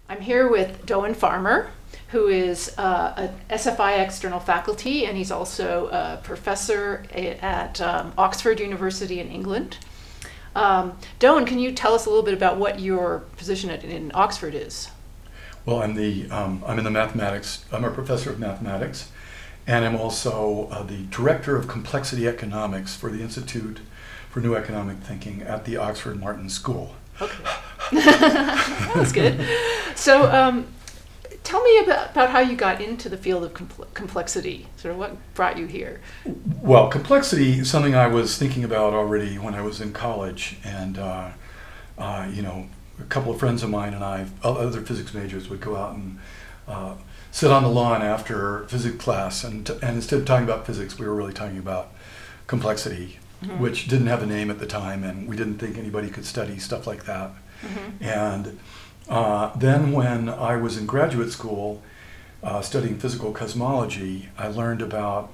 I'm here with Doyne Farmer, who is a SFI external faculty, and he's also a professor at Oxford University in England. Doyne, can you tell us a little bit about what your position in Oxford is? Well, I'm in the mathematics. I'm a professor of mathematics, and I'm also the director of complexity economics for the Institute for New Economic Thinking at the Oxford Martin School. Okay, that's good. So, tell me about how you got into the field of complexity. Sort of what brought you here? Well, complexity is something I was thinking about already when I was in college, and you know, a couple of friends of mine and I, other physics majors, would go out and sit on the lawn after physics class, and instead of talking about physics, we were really talking about complexity, mm-hmm. which didn't have a name at the time, and we didn't think anybody could study stuff like that. Mm-hmm. And then when I was in graduate school studying physical cosmology, I learned about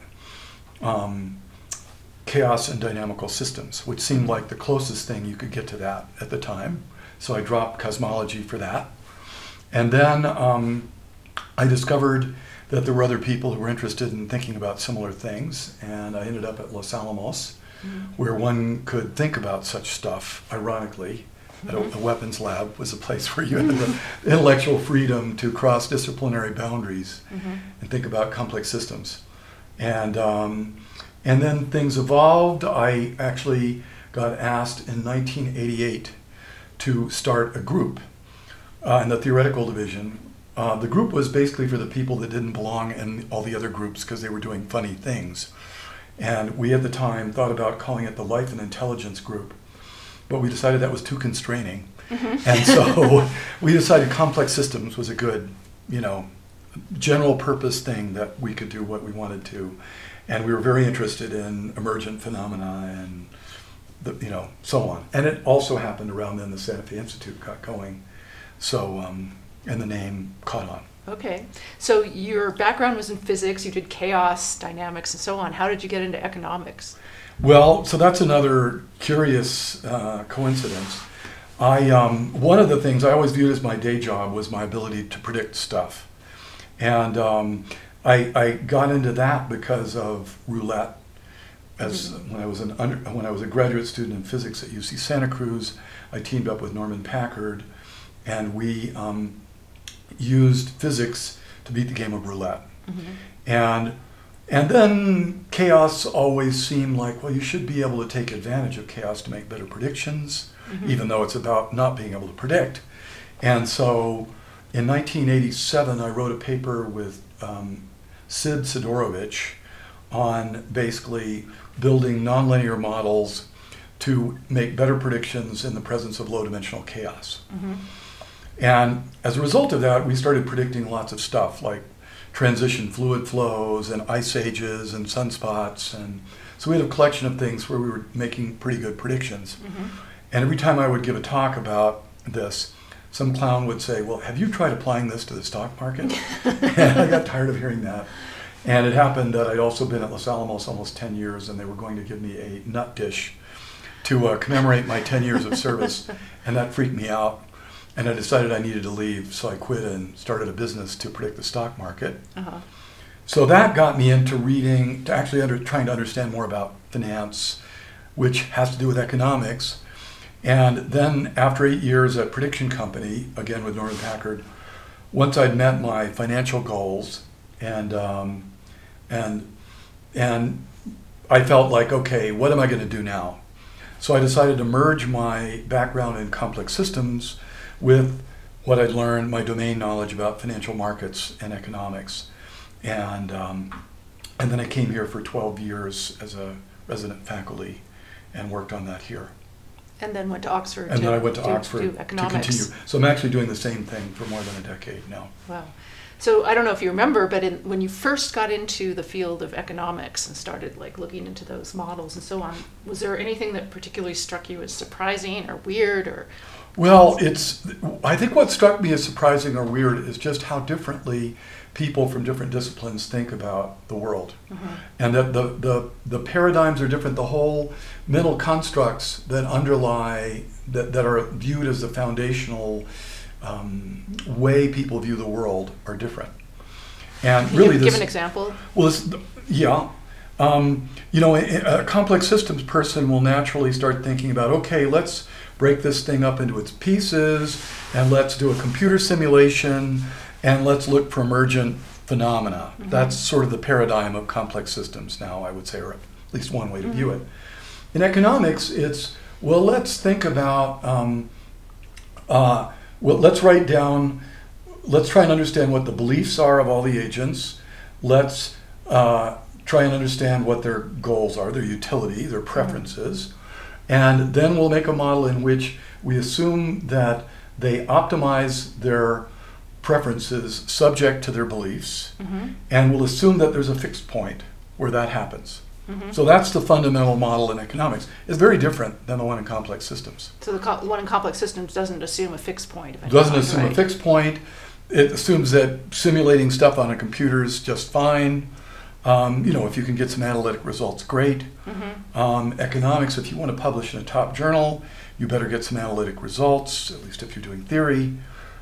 chaos and dynamical systems, which seemed like the closest thing you could get to that at the time. So I dropped cosmology for that. And then I discovered that there were other people who were interested in thinking about similar things, and I ended up at Los Alamos, mm-hmm. where one could think about such stuff, ironically. Mm-hmm. A weapons lab was a place where you had the intellectual freedom to cross disciplinary boundaries, mm-hmm. and think about complex systems. And then things evolved. I actually got asked in 1988 to start a group in the theoretical division. The group was basically for the people that didn't belong in all the other groups because they were doing funny things. And we at the time thought about calling it the Life and Intelligence Group, but we decided that was too constraining. Mm-hmm. And so we decided complex systems was a good, general purpose thing that we could do what we wanted to. And we were very interested in emergent phenomena and so on. And it also happened around then the Santa Fe Institute got going. So, and the name caught on. Okay. So your background was in physics, you did chaos, dynamics, and so on. How did you get into economics? Well, so that's another curious coincidence. One of the things I always viewed as my day job was my ability to predict stuff. And I got into that because of roulette. When I was a graduate student in physics at UC Santa Cruz, I teamed up with Norman Packard, and we used physics to beat the game of roulette. Mm-hmm. And then chaos always seemed like, well, you should be able to take advantage of chaos to make better predictions, mm-hmm. even though it's about not being able to predict. And so in 1987, I wrote a paper with Sid Sidorovich on basically building nonlinear models to make better predictions in the presence of low-dimensional chaos. Mm-hmm. And as a result of that, we started predicting lots of stuff like transition fluid flows and ice ages and sunspots. And so we had a collection of things where we were making pretty good predictions. Mm-hmm. And every time I would give a talk about this, some clown would say, well, have you tried applying this to the stock market? And I got tired of hearing that. And it happened that I'd also been at Los Alamos almost 10 years, and they were going to give me a nut dish to commemorate my 10 years of service, and that freaked me out. And I decided I needed to leave, so I quit and started a business to predict the stock market. Uh-huh. So that got me into reading, to actually trying to understand more about finance, which has to do with economics. And then after 8 years at Prediction Company, again with Norman Packard, once I'd met my financial goals, and I felt like, okay, what am I going to do now? So I decided to merge my background in complex systems with what I'd learned, my domain knowledge about financial markets and economics. And then I came here for 12 years as a resident faculty and worked on that here. And then went to Oxford. And then I went to Oxford to continue. So I'm actually doing the same thing for more than a decade now. Wow. So I don't know if you remember, but when you first got into the field of economics and started looking into those models and so on, was there anything that particularly struck you as surprising or weird or? Well, I think what struck me as surprising or weird is just how differently people from different disciplines think about the world. Mm-hmm. And that the paradigms are different. The whole mental constructs that underlie, that are viewed as the foundational way people view the world are different. And really, give an example. Well, yeah. You know, a complex systems person will naturally start thinking about, okay, let's break this thing up into its pieces, and let's do a computer simulation, and let's look for emergent phenomena. Mm-hmm. That's sort of the paradigm of complex systems now, I would say, or at least one way to view it. In economics, it's, well, let's think about, well, let's write down, let's try and understand what the beliefs are of all the agents. Let's try and understand what their goals are, their utility, their preferences. And then we'll make a model in which we assume that they optimize their preferences subject to their beliefs. And we'll assume that there's a fixed point where that happens. So that's the fundamental model in economics. It's very different than the one in complex systems. So the one in complex systems doesn't assume a fixed point. It doesn't assume a fixed point. It assumes that simulating stuff on a computer is just fine. You know, if you can get some analytic results, great. Economics, if you want to publish in a top journal, you better get some analytic results, at least if you're doing theory.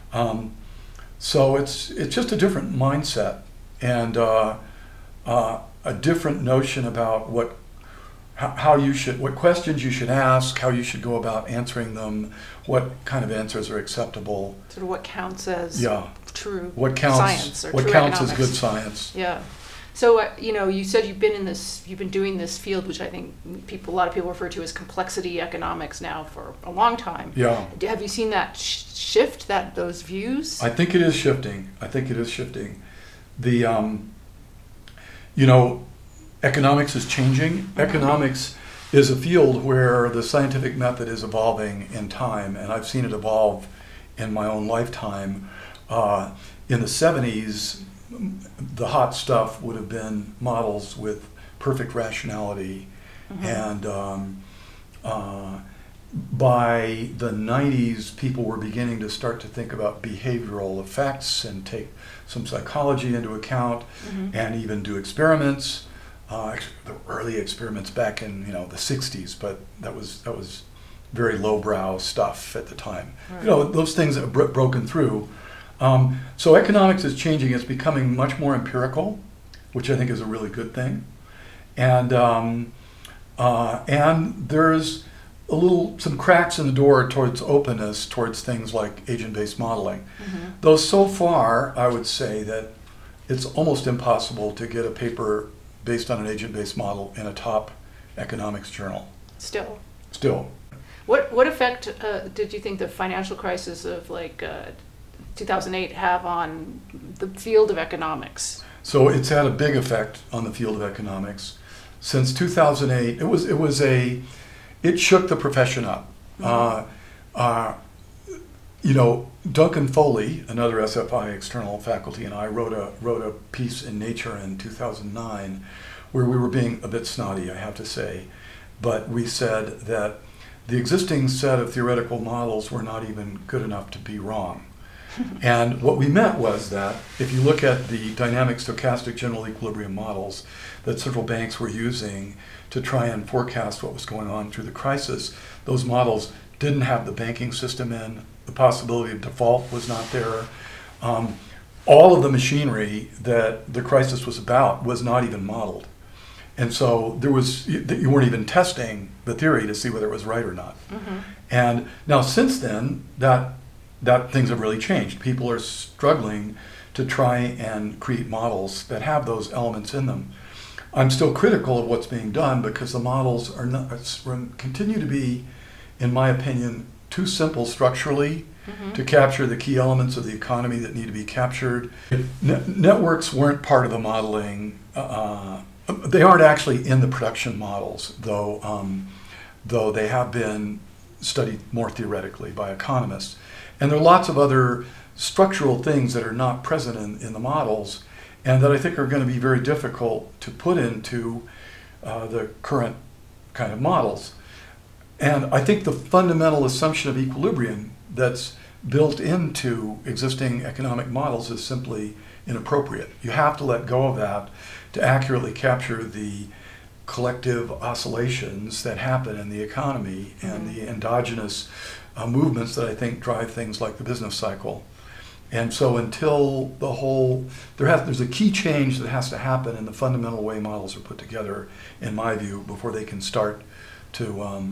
So it's just a different mindset and a different notion about what questions you should ask, how you should go about answering them, what kind of answers are acceptable. Sort of what counts as true science or what true counts economics. as good science. Yeah. So you know, you said you've been doing this field, which I think a lot of people refer to as complexity economics now for a long time. Yeah. Have you seen that shift, those views? I think it is shifting. The you know, economics is changing. Economics is a field where the scientific method is evolving in time, and I've seen it evolve in my own lifetime. In the 70s, the hot stuff would have been models with perfect rationality, and by the 90s, people were beginning to start to think about behavioral effects and take some psychology into account, and even do experiments. The early experiments back in the 60s, but that was very lowbrow stuff at the time. Right. You know, those things have broken through. So economics is changing. It's becoming much more empirical, which I think is a really good thing. And there's some cracks in the door towards openness towards things like agent-based modeling. Though so far, I would say that it's almost impossible to get a paper based on an agent-based model in a top economics journal. Still. What effect did you think the financial crisis of 2008 have on the field of economics? So it's had a big effect on the field of economics. Since 2008, it shook the profession up. You know, Duncan Foley, another SFI external faculty, and I wrote a piece in Nature in 2009 where we were being a bit snotty, I have to say, but we said that the existing set of theoretical models were not even good enough to be wrong. And what we meant was that if you look at the dynamic stochastic general equilibrium models that central banks were using to try and forecast what was going on through the crisis, those models didn't have the banking system in. The possibility of default was not there. All of the machinery that the crisis was about was not even modeled. And so you weren't even testing the theory to see whether it was right or not. And now since then, that things have really changed. People are struggling to try and create models that have those elements in them. I'm still critical of what's being done because the models continue to be, in my opinion, too simple structurally to capture the key elements of the economy that need to be captured. Networks weren't part of the modeling. They aren't actually in the production models, though they have been studied more theoretically by economists. And there are lots of other structural things that are not present in the models and that I think are going to be very difficult to put into the current kind of models. And I think the fundamental assumption of equilibrium that's built into existing economic models is simply inappropriate. You have to let go of that to accurately capture the collective oscillations that happen in the economy and the endogenous movements that I think drive things like the business cycle. And so until there's a key change that has to happen in the fundamental way models are put together, in my view, before they can start to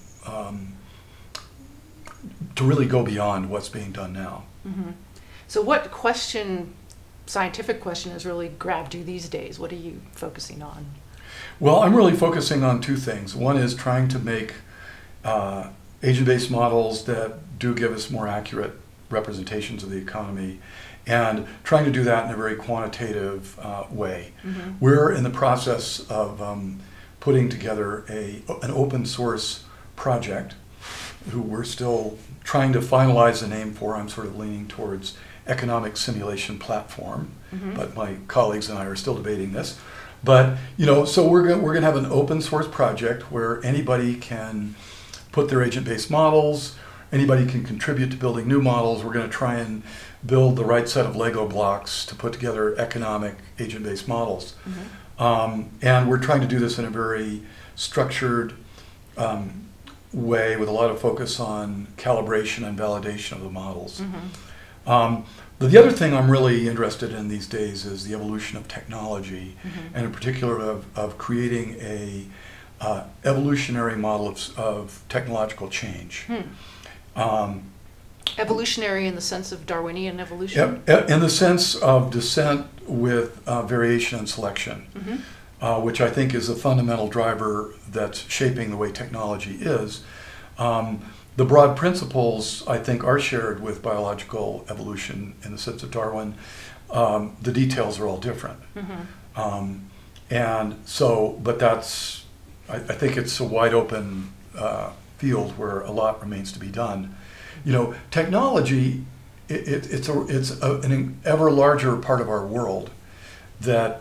really go beyond what's being done now. Mm-hmm. So what scientific question has really grabbed you these days? What are you focusing on? Well, I'm really focusing on two things. One is trying to make agent-based models that do give us more accurate representations of the economy, and trying to do that in a very quantitative way. Mm-hmm. We're in the process of putting together an open source project who we're still trying to finalize the name for. I'm sort of leaning towards economic simulation platform, mm-hmm. but my colleagues and I are still debating this. But so we're going to have an open source project where anybody can put their agent-based models. Anybody can contribute to building new models. We're going to try and build the right set of Lego blocks to put together economic agent-based models. Mm-hmm. And we're trying to do this in a very structured way with a lot of focus on calibration and validation of the models. Mm-hmm. But the other thing I'm really interested in these days is the evolution of technology, mm-hmm. and in particular of creating a evolutionary model of technological change. Evolutionary in the sense of Darwinian evolution? In the sense of descent with variation and selection, mm-hmm. Which I think is a fundamental driver that's shaping the way technology is. The broad principles, I think, are shared with biological evolution in the sense of Darwin. The details are all different. Mm-hmm. And so, but I think it's a wide open field where a lot remains to be done. Technology, it's an ever larger part of our world that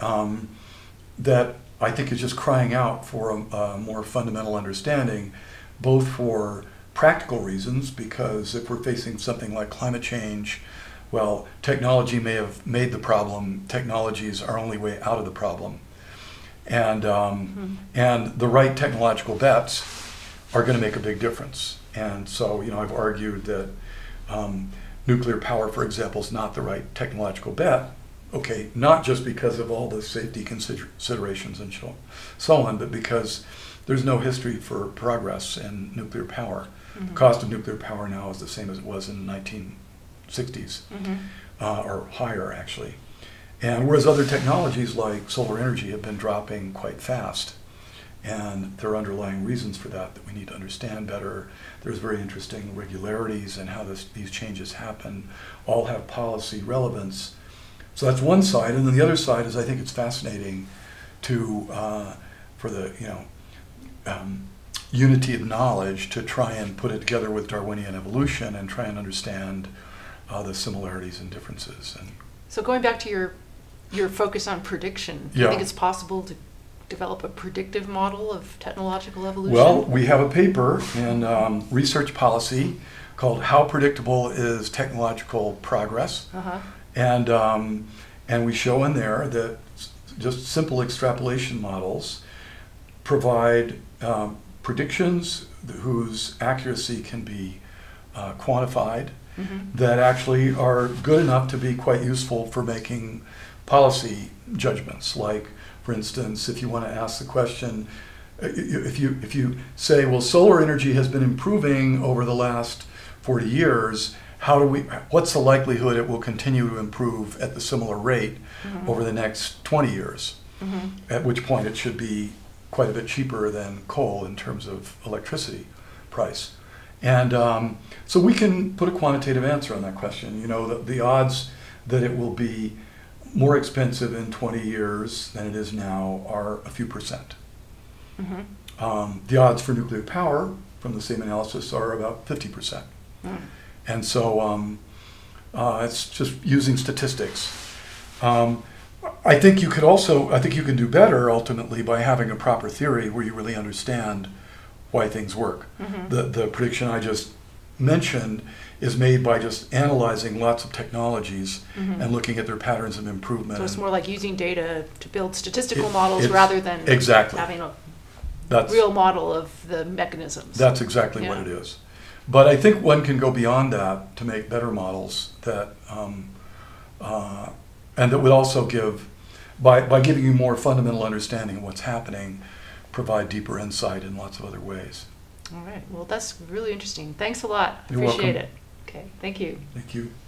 I think is just crying out for a more fundamental understanding, both for practical reasons, because if we're facing something like climate change, well, technology may have made the problem. Technology is our only way out of the problem. And the right technological bets are going to make a big difference. And so, I've argued that nuclear power, for example, is not the right technological bet. Okay, not just because of all the safety considerations and so on, but because there's no history for progress in nuclear power. Mm-hmm. The cost of nuclear power now is the same as it was in the 1960s, mm-hmm. Or higher, actually. And whereas other technologies like solar energy have been dropping quite fast, and there are underlying reasons for that we need to understand better. There's very interesting regularities in how these changes happen, all have policy relevance. So that's one side, and then the other side is I think it's fascinating for the unity of knowledge to try and put it together with Darwinian evolution and try and understand the similarities and differences. And so going back to your focus on prediction, do you think it's possible to develop a predictive model of technological evolution? Well, we have a paper in research policy called How Predictable is Technological Progress? Uh-huh. And we show in there that just simple extrapolation models provide predictions whose accuracy can be quantified, mm-hmm. that actually are good enough to be quite useful for making policy judgments. Like, for instance, if you want to ask the question, if you say, well, solar energy has been improving over the last 40 years, what's the likelihood it will continue to improve at the similar rate mm-hmm. over the next 20 years? Mm-hmm. At which point it should be quite a bit cheaper than coal in terms of electricity price. And so we can put a quantitative answer on that question. The odds that it will be more expensive in 20 years than it is now are a few percent. Mm-hmm. The odds for nuclear power from the same analysis are about 50%. Mm. And so it's just using statistics. I think you can do better ultimately by having a proper theory where you really understand why things work. Mm-hmm. The prediction I just mentioned is made by just analyzing lots of technologies mm-hmm. and looking at their patterns of improvement. So it's more like using data to build statistical models rather than exactly. having a real model of the mechanisms. That's exactly what it is. But I think one can go beyond that to make better models that, and that would also give, by giving you more fundamental understanding of what's happening, provide deeper insight in lots of other ways. All right. Well, that's really interesting. Thanks a lot. You're Appreciate welcome. it. Okay. Thank you. Thank you.